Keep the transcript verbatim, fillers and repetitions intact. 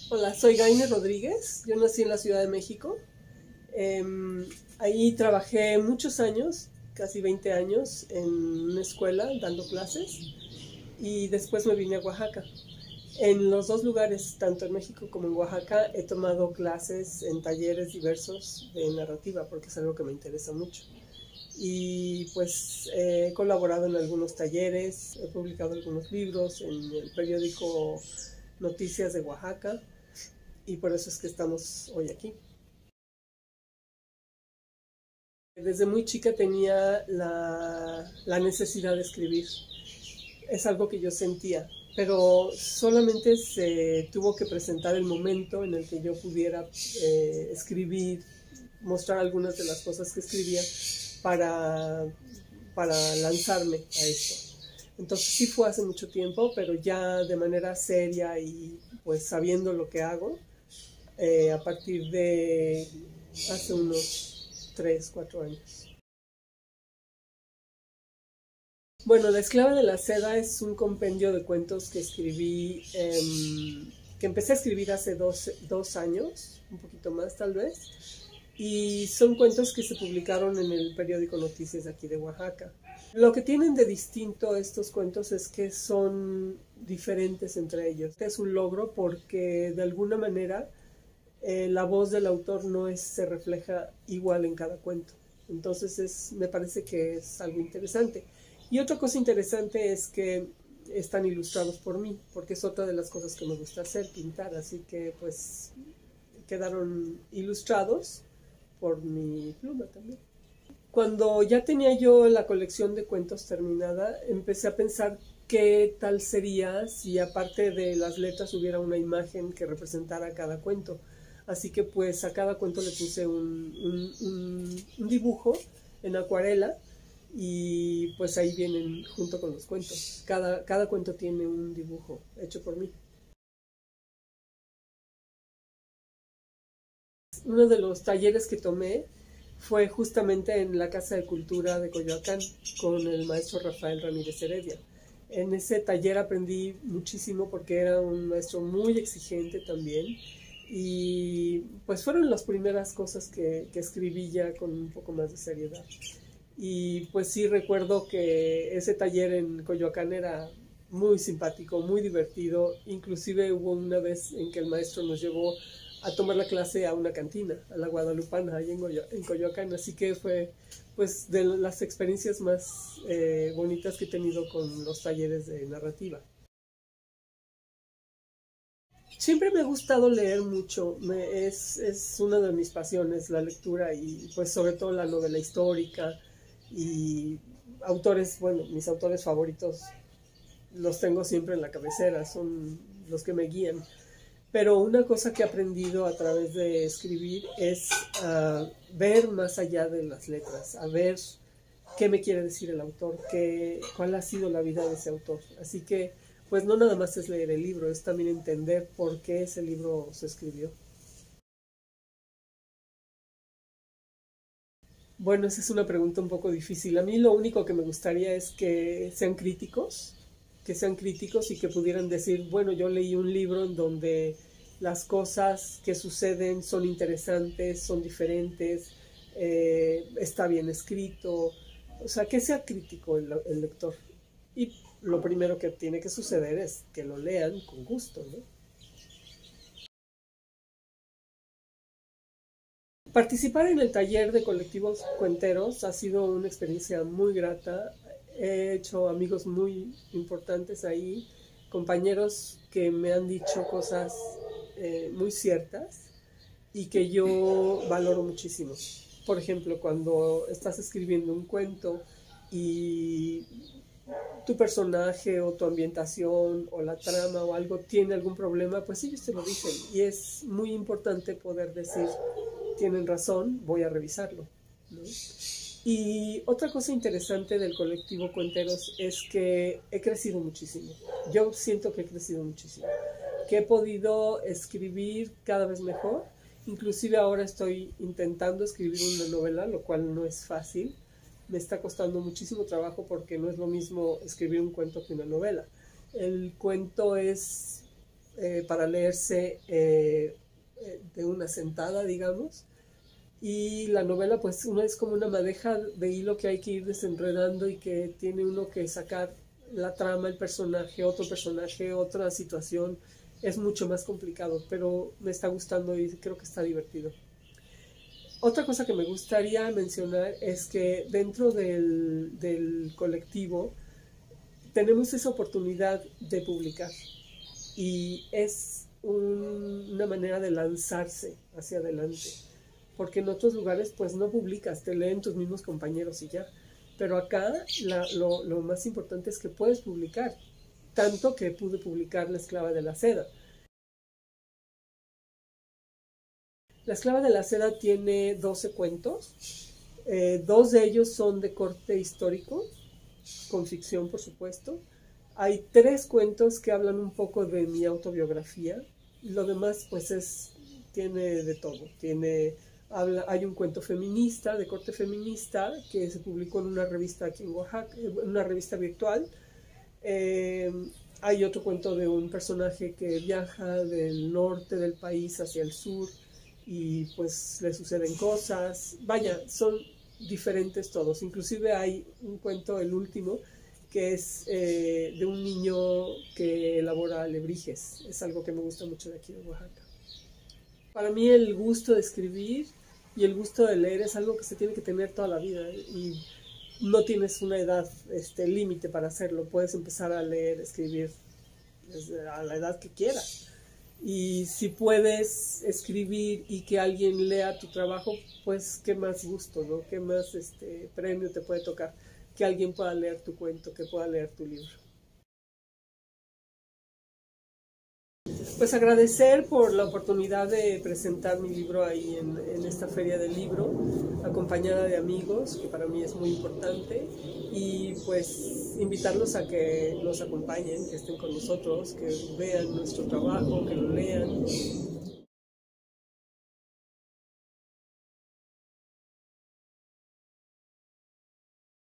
Hola, soy Gaine Rodríguez, yo nací en la Ciudad de México. Eh, Ahí trabajé muchos años, casi veinte años, en una escuela dando clases y después me vine a Oaxaca. En los dos lugares, tanto en México como en Oaxaca, he tomado clases en talleres diversos de narrativa porque es algo que me interesa mucho. Y pues he colaborado en algunos talleres, he publicado algunos libros en el periódico Noticias de Oaxaca y por eso es que estamos hoy aquí. Desde muy chica tenía la, la necesidad de escribir, es algo que yo sentía, pero solamente se tuvo que presentar el momento en el que yo pudiera eh, escribir, mostrar algunas de las cosas que escribía para, para lanzarme a esto. Entonces sí fue hace mucho tiempo, pero ya de manera seria y pues sabiendo lo que hago, eh, a partir de hace unos tres, cuatro años. Bueno, La esclava de la seda es un compendio de cuentos que escribí, eh, que empecé a escribir hace dos, dos años, un poquito más tal vez, y son cuentos que se publicaron en el periódico Noticias de aquí de Oaxaca. Lo que tienen de distinto estos cuentos es que son diferentes entre ellos. Es un logro porque de alguna manera eh, la voz del autor no es, se refleja igual en cada cuento. Entonces es, me parece que es algo interesante. Y otra cosa interesante es que están ilustrados por mí, porque es otra de las cosas que me gusta hacer, pintar. Así que pues quedaron ilustrados por mi pluma también. Cuando ya tenía yo la colección de cuentos terminada, empecé a pensar qué tal sería si aparte de las letras hubiera una imagen que representara cada cuento. Así que pues a cada cuento le puse un, un, un, un dibujo en acuarela y pues ahí vienen junto con los cuentos. Cada, cada cuento tiene un dibujo hecho por mí. Uno de los talleres que tomé fue justamente en la Casa de Cultura de Coyoacán con el maestro Rafael Ramírez Heredia. En ese taller aprendí muchísimo porque era un maestro muy exigente también y pues fueron las primeras cosas que, que escribí ya con un poco más de seriedad. Y pues sí recuerdo que ese taller en Coyoacán era muy simpático, muy divertido. Inclusive hubo una vez en que el maestro nos llevó a tomar la clase a una cantina, a la Guadalupana, ahí en, Goyo en Coyoacán. Así que fue pues de las experiencias más eh, bonitas que he tenido con los talleres de narrativa. Siempre me ha gustado leer mucho, me, es, es una de mis pasiones la lectura y pues sobre todo la novela histórica y autores, bueno, mis autores favoritos los tengo siempre en la cabecera, son los que me guían. Pero una cosa que he aprendido a través de escribir es uh, ver más allá de las letras, a ver qué me quiere decir el autor, qué, cuál ha sido la vida de ese autor. Así que, pues no nada más es leer el libro, es también entender por qué ese libro se escribió. Bueno, esa es una pregunta un poco difícil. A mí lo único que me gustaría es que sean críticos, que sean críticos y que pudieran decir, bueno, yo leí un libro en donde las cosas que suceden son interesantes, son diferentes, eh, está bien escrito, o sea, que sea crítico el, el lector. Y lo primero que tiene que suceder es que lo lean con gusto, ¿no? Participar en el taller de colectivos cuenteros ha sido una experiencia muy grata. He hecho amigos muy importantes ahí, compañeros que me han dicho cosas eh, muy ciertas y que yo valoro muchísimo. Por ejemplo, cuando estás escribiendo un cuento y tu personaje o tu ambientación o la trama o algo tiene algún problema, pues ellos te lo dicen. Y es muy importante poder decir, tienen razón, voy a revisarlo, ¿no? Y otra cosa interesante del colectivo Cuenteros es que he crecido muchísimo. Yo siento que he crecido muchísimo, que he podido escribir cada vez mejor. Inclusive ahora estoy intentando escribir una novela, lo cual no es fácil. Me está costando muchísimo trabajo porque no es lo mismo escribir un cuento que una novela. El cuento es eh, para leerse eh, de una sentada, digamos. Y la novela, pues, uno es como una madeja de hilo que hay que ir desenredando y que tiene uno que sacar la trama, el personaje, otro personaje, otra situación. Es mucho más complicado, pero me está gustando y creo que está divertido. Otra cosa que me gustaría mencionar es que dentro del, del colectivo tenemos esa oportunidad de publicar y es un, una manera de lanzarse hacia adelante, porque en otros lugares pues no publicas, te leen tus mismos compañeros y ya, pero acá la, lo, lo más importante es que puedes publicar, tanto que pude publicar La esclava de la seda. La esclava de la seda tiene doce cuentos, eh, dos de ellos son de corte histórico, con ficción por supuesto. Hay tres cuentos que hablan un poco de mi autobiografía, y lo demás pues es, tiene de todo, tiene, habla, hay un cuento feminista, de corte feminista, que se publicó en una revista aquí en Oaxaca, en una revista virtual. Eh, hay otro cuento de un personaje que viaja del norte del país hacia el sur, y pues le suceden cosas, vaya, son diferentes todos, inclusive hay un cuento, el último, que es eh, de un niño que elabora alebrijes, es algo que me gusta mucho de aquí de Oaxaca. Para mí el gusto de escribir y el gusto de leer es algo que se tiene que tener toda la vida y no tienes una edad este, límite para hacerlo, puedes empezar a leer, escribir desde a la edad que quieras. Y si puedes escribir y que alguien lea tu trabajo, pues qué más gusto, ¿no? Qué más este, premio te puede tocar que alguien pueda leer tu cuento, que pueda leer tu libro. Pues agradecer por la oportunidad de presentar mi libro ahí en, en esta feria del libro, acompañada de amigos, que para mí es muy importante, y pues invitarlos a que nos acompañen, que estén con nosotros, que vean nuestro trabajo, que lo lean